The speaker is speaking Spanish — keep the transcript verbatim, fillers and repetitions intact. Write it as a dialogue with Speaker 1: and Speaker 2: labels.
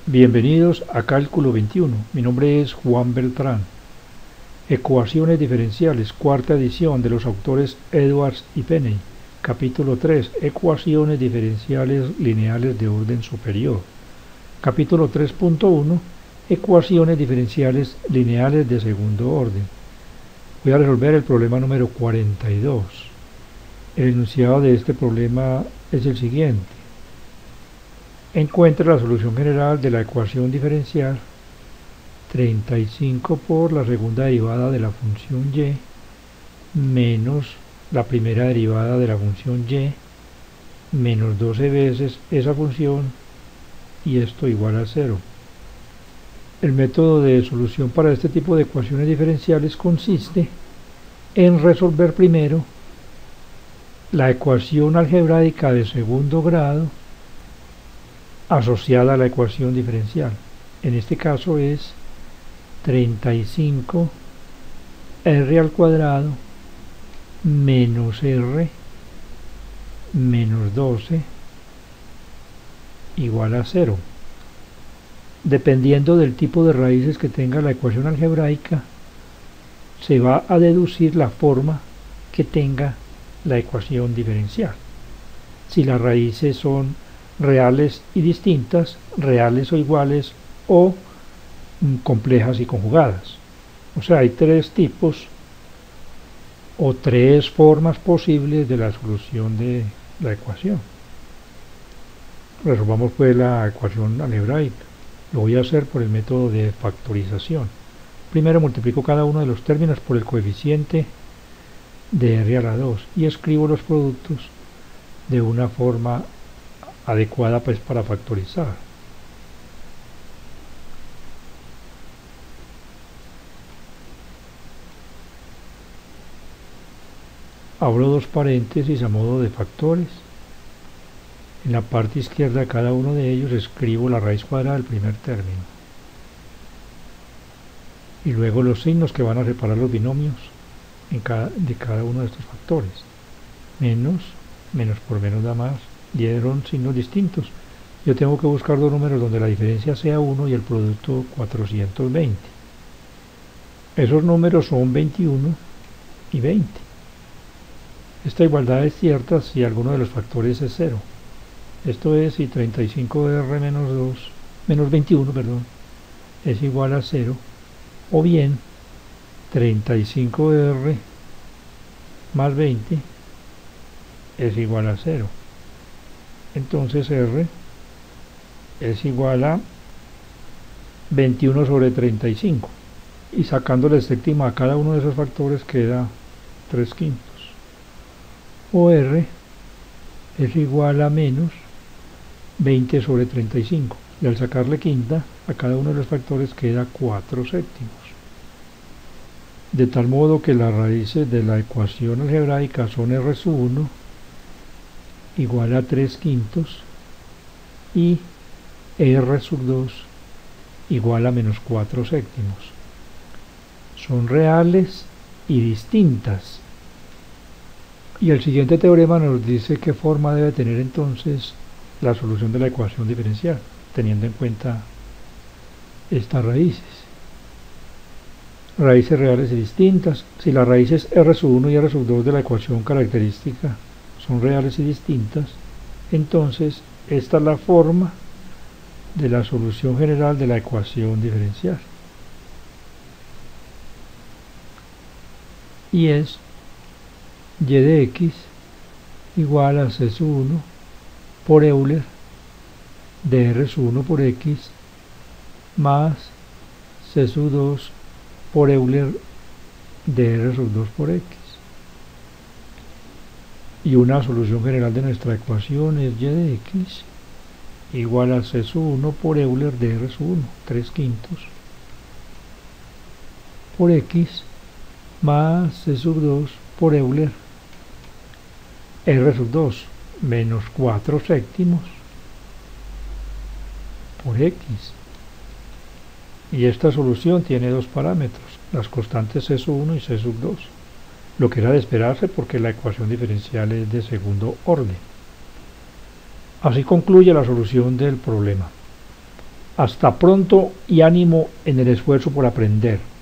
Speaker 1: Bienvenidos a Cálculo veintiuno. Mi nombre es Juan Beltrán. Ecuaciones diferenciales, cuarta edición, de los autores Edwards y Penney. Capítulo tres. Ecuaciones diferenciales lineales de orden superior. Capítulo tres punto uno. Ecuaciones diferenciales lineales de segundo orden. Voy a resolver el problema número cuarenta y dos. El enunciado de este problema es el siguiente. Encuentre la solución general de la ecuación diferencial treinta y cinco por la segunda derivada de la función y menos la primera derivada de la función y menos doce veces esa función, y esto igual a cero. El método de solución para este tipo de ecuaciones diferenciales consiste en resolver primero la ecuación algebraica de segundo grado asociada a la ecuación diferencial. En este caso es treinta y cinco r al cuadrado menos r menos doce igual a cero. Dependiendo del tipo de raíces que tenga la ecuación algebraica, se va a deducir la forma que tenga la ecuación diferencial. Si las raíces son reales y distintas, reales o iguales, o mm, complejas y conjugadas. O sea, hay tres tipos o tres formas posibles de la solución de la ecuación. Resolvamos pues la ecuación algebraica. Lo voy a hacer por el método de factorización. Primero multiplico cada uno de los términos por el coeficiente de r a la dos y escribo los productos de una forma adecuada pues para factorizar. Abro dos paréntesis a modo de factores. En la parte izquierda de cada uno de ellos escribo la raíz cuadrada del primer término y luego los signos que van a separar los binomios en cada, de cada uno de estos factores. Menos, menos por menos da más, dieron signos distintos. Yo tengo que buscar dos números donde la diferencia sea uno y el producto cuatrocientos veinte. Esos números son veintiuno y veinte. Esta igualdad es cierta si alguno de los factores es cero. Esto es si treinta y cinco r menos dos, menos veintiuno, perdón, es igual a cero, o bien treinta y cinco r más veinte es igual a cero. Entonces r es igual a veintiuno sobre treinta y cinco, y sacándole séptima a cada uno de esos factores queda tres quintos, o r es igual a menos veinte sobre treinta y cinco, y al sacarle quinta a cada uno de los factores queda cuatro séptimos. De tal modo que las raíces de la ecuación algebraica son r sub uno igual a tres quintos y r sub dos igual a menos cuatro séptimos. Son reales y distintas. Y el siguiente teorema nos dice qué forma debe tener entonces la solución de la ecuación diferencial, teniendo en cuenta estas raíces. Raíces reales y distintas. Si las raíces r sub uno y r sub dos de la ecuación característica son reales y distintas, entonces esta es la forma de la solución general de la ecuación diferencial. Y es y de x igual a c sub uno por Euler de r sub uno por x más c sub dos por Euler de r sub dos por x. Y una solución general de nuestra ecuación es y de x igual a c sub uno por Euler de r sub uno, tres quintos, por x más c sub dos por Euler r sub dos menos cuatro séptimos por x. Y esta solución tiene dos parámetros, las constantes c sub uno y c sub dos, lo que era de esperarse porque la ecuación diferencial es de segundo orden. Así concluye la solución del problema. Hasta pronto y ánimo en el esfuerzo por aprender.